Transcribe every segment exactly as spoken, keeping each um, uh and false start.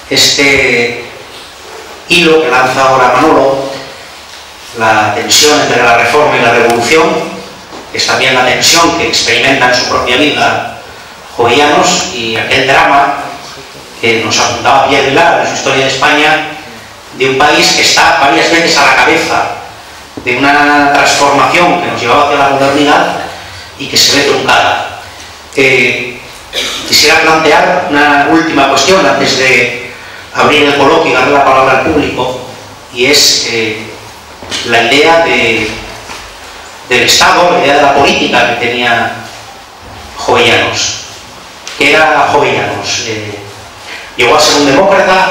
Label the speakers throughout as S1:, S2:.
S1: este hilo que lanza ahora Manolo, la tensión entre la reforma y la revolución, es también la tensión que experimenta en su propia vida Jovellanos, y aquel drama que nos apuntaba Pierre Vilar en su Historia de España, de un país que está varias veces a la cabeza de una transformación que nos llevaba hacia la modernidad y que se ve truncada. Eh, quisiera plantear una última cuestión antes de abrir el coloquio y darle la palabra al público, y es eh, la idea de, del Estado, la idea de la política que tenía Jovellanos. ¿Qué era Jovellanos? Eh, llegó a ser un demócrata,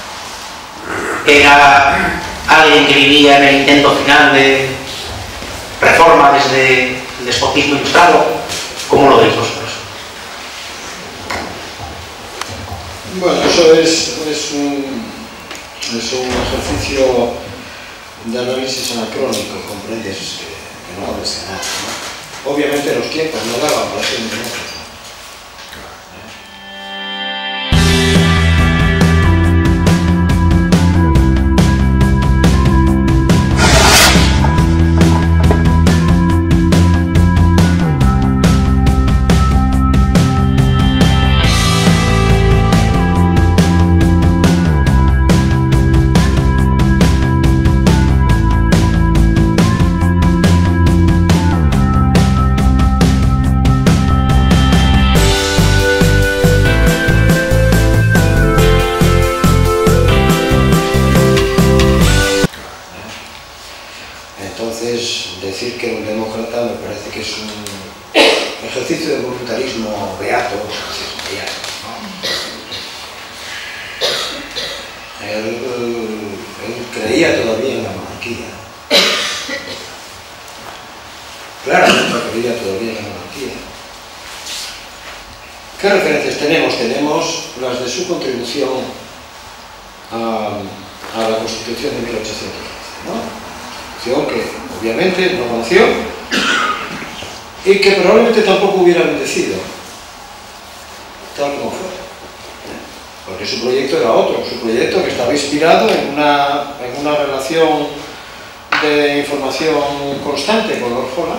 S1: era alguien que vivía en el intento final de reforma desde el despotismo ilustrado. ¿Cómo lo veis vosotros?
S2: Bueno, eso es, es, un, es un ejercicio de análisis anacrónico, comprendes que, que no hables de nada, ¿no? Obviamente los tiempos no daban para ser un demócrata. Decir que un demócrata me parece que es un ejercicio de voluntarismo beato, beato, ¿no? Él, él creía todavía en la monarquía. Claramente creía todavía en la monarquía. ¿Qué referencias tenemos? Tenemos las de su contribución a, a la Constitución de mil ochocientos once, ¿no? Que obviamente no conoció y que probablemente tampoco hubiera bendecido, tal como fue, porque su proyecto era otro, su proyecto que estaba inspirado en una, en una relación de información constante con Lord Holland,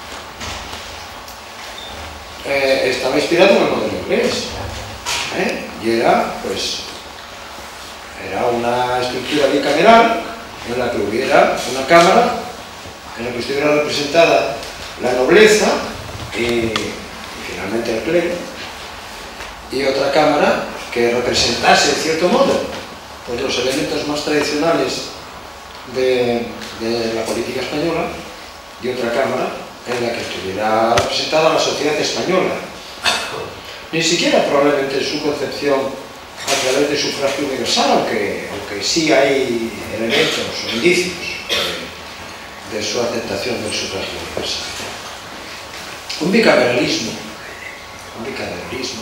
S2: eh, estaba inspirado en el modelo inglés, ¿eh? Y era, pues, era una estructura bicameral en la que hubiera una cámara en la que estuviera representada la nobleza y, y finalmente el clero, y otra cámara que representase, en cierto modo, pues los elementos más tradicionales de, de la política española, y otra cámara en la que estuviera representada la sociedad española. Ni siquiera probablemente su concepción a través de sufragio universal, aunque, aunque sí hay elementos o indicios de, de su aceptación del sufragio universal. Un bicameralismo, un bicameralismo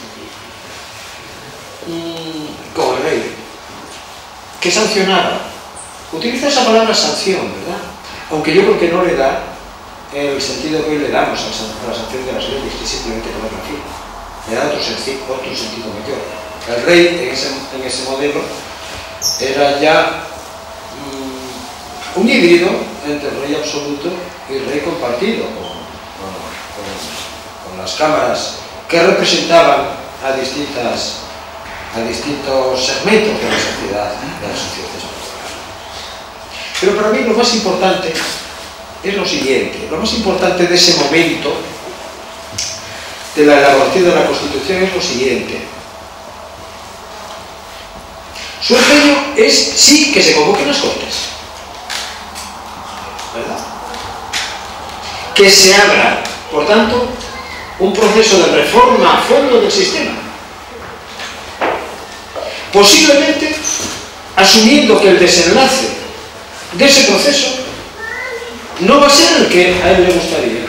S2: mmm, como el rey, que sancionaba. Utiliza esa palabra sanción, ¿verdad? Aunque yo creo que no le da el sentido que hoy le damos a la sanción de las leyes, que simplemente poner la firma. Le da otro sentido, otro sentido mayor. El rey, en ese, en ese modelo, era ya mmm, un híbrido entre el rey absoluto y el rey compartido, con, con, con, con las cámaras que representaban a, distintas, a distintos segmentos de la sociedad, de la sociedad española. Pero para mí lo más importante es lo siguiente, lo más importante de ese momento de la elaboración de la Constitución es lo siguiente. Su empeño es, sí, que se convoquen las Cortes, ¿verdad? Que se abra, por tanto, un proceso de reforma a fondo del sistema. Posiblemente, asumiendo que el desenlace de ese proceso no va a ser el que a él le gustaría,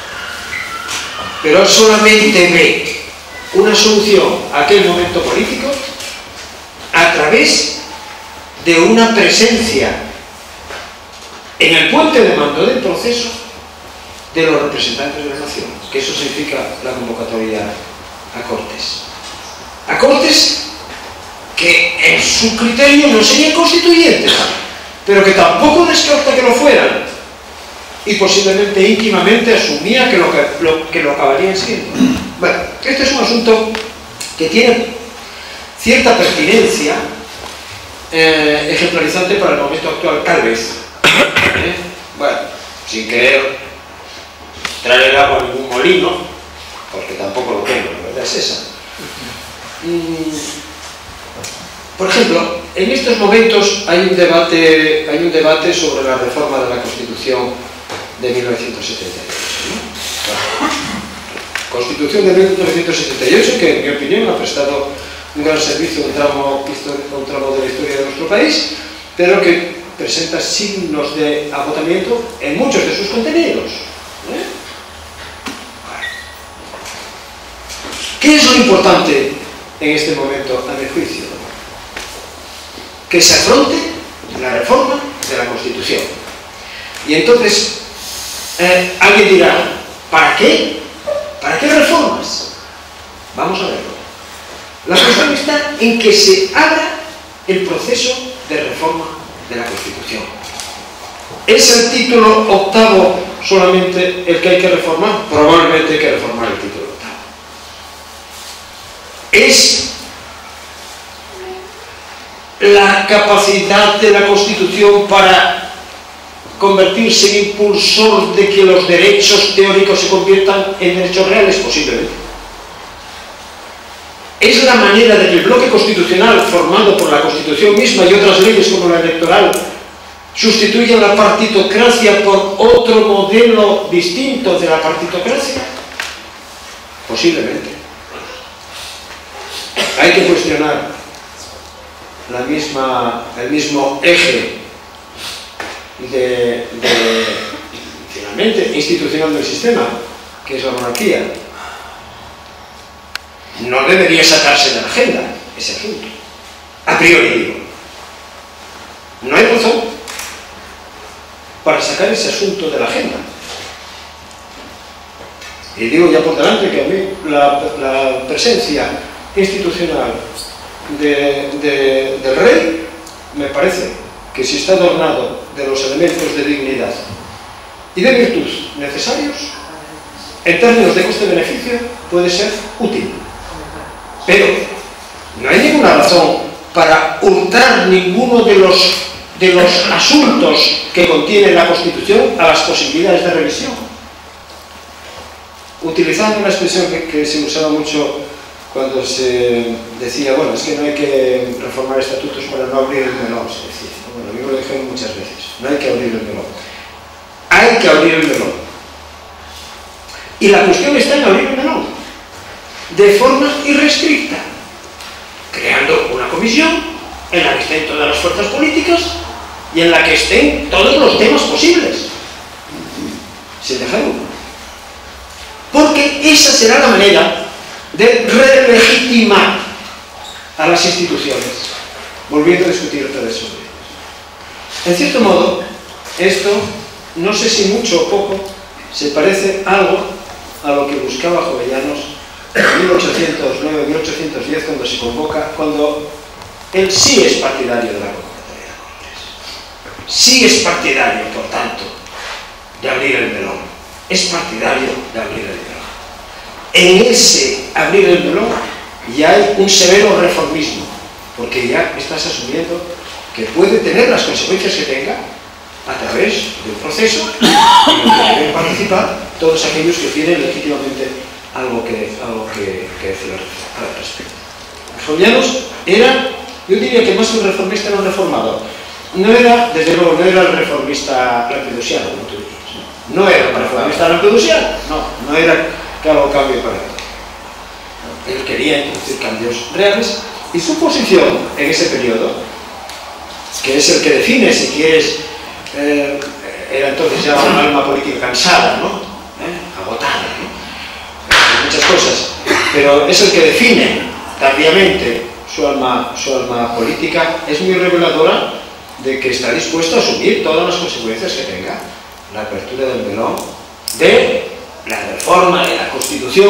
S2: pero solamente ve una solución a aquel momento político a través de una presencia en el puente de mando del proceso de los representantes de la nación, que eso significa la convocatoria a Cortes. A Cortes que en su criterio no serían constituyentes, pero que tampoco descarta que lo fueran, y posiblemente íntimamente asumía que lo, que, lo, que lo acabarían siendo. Bueno, este es un asunto que tiene cierta pertinencia eh, ejemplarizante para el momento actual, tal vez. ¿Eh? Bueno, sin querer traer el agua a ningún molino, porque tampoco lo tengo, la verdad es esa. Mm, por ejemplo, en estos momentos hay un debate, hay un debate sobre la reforma de la Constitución de mil novecientos setenta y ocho, ¿no? Constitución de mil novecientos setenta y ocho, que en mi opinión ha prestado un gran servicio a un tramo, un tramo de la historia de nuestro país, pero que presenta signos de agotamiento en muchos de sus contenidos. ¿Eh? ¿Qué es lo importante en este momento, a mi juicio? Que se afronte la reforma de la Constitución. Y entonces, eh, alguien dirá, ¿para qué? ¿Para qué reformas? Vamos a verlo. La cuestión está en que se abra el proceso de reforma de la Constitución. ¿Es el título octavo solamente el que hay que reformar? Probablemente hay que reformar el título octavo. ¿Es la capacidad de la Constitución para convertirse en impulsor de que los derechos teóricos se conviertan en derechos reales? Posiblemente. ¿Es la manera de que el bloque constitucional formado por la Constitución misma y otras leyes como la electoral sustituyan la partitocracia por otro modelo distinto de la partitocracia? Posiblemente. Hay que cuestionar la misma, el mismo eje de, de, finalmente, institucional del sistema, que es la monarquía. No debería sacarse de la agenda ese asunto, a priori digo. No hay razón para sacar ese asunto de la agenda. Y digo ya por delante que a mí la, la presencia institucional de, de, del rey me parece que si está adornado de los elementos de dignidad y de virtud necesarios, en términos de coste-beneficio puede ser útil. Pero no hay ninguna razón para hurtar ninguno de los, de los asuntos que contiene la Constitución a las posibilidades de revisión. Utilizando una expresión que, que se usaba mucho cuando se decía, bueno, es que no hay que reformar estatutos para no abrir el melón, se decía. Bueno, a mí me lo dijeron muchas veces, no hay que abrir el melón. Hay que abrir el melón. Y la cuestión está en abrir el melón, de forma irrestricta, creando una comisión en la que estén todas las fuerzas políticas y en la que estén todos los temas posibles, sin dejar uno. Porque esa será la manera de relegitimar a las instituciones, volviendo a discutir otra vez sobre ellas. En cierto modo, esto, no sé si mucho o poco, se parece algo a lo que buscaba Jovellanos en mil ochocientos nueve a mil ochocientos diez, cuando se convoca, cuando él sí es partidario de la convocatoria de Cortes. Sí es partidario, por tanto, de abrir el melón. Es partidario de abrir el melón. En ese abrir el melón ya hay un severo reformismo, porque ya estás asumiendo que puede tener las consecuencias que tenga a través de un proceso en el que deben participar todos aquellos que tienen legítimamente algo que, algo que, que decir al respecto. Jovellanos era, yo diría que más que un reformista era un reformador. No era, desde luego, no era el reformista lampedusiano, como tú dices. No, no era un reformista lampedusiano, no, no era que algo cambie para él. Él quería introducir cambios reales y su posición en ese periodo, que es el que define, si quieres, eh, era entonces ya un alma política cansada, ¿no? ¿Eh? Agotada, ¿no? Muchas cosas, pero es el que define tardíamente su alma, su alma política, es muy reveladora de que está dispuesto a asumir todas las consecuencias que tenga la apertura del melón de la reforma de la Constitución, que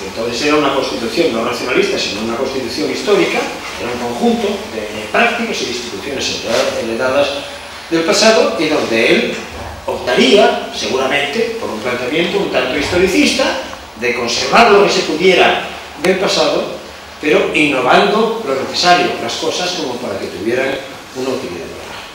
S2: entonces era una constitución no racionalista, sino una constitución histórica, era un conjunto de prácticas y de instituciones heredadas del pasado, y donde él optaría, seguramente, por un planteamiento un tanto historicista, de conservar lo que se pudiera del pasado, pero innovando lo necesario, las cosas como para que tuvieran una utilidad.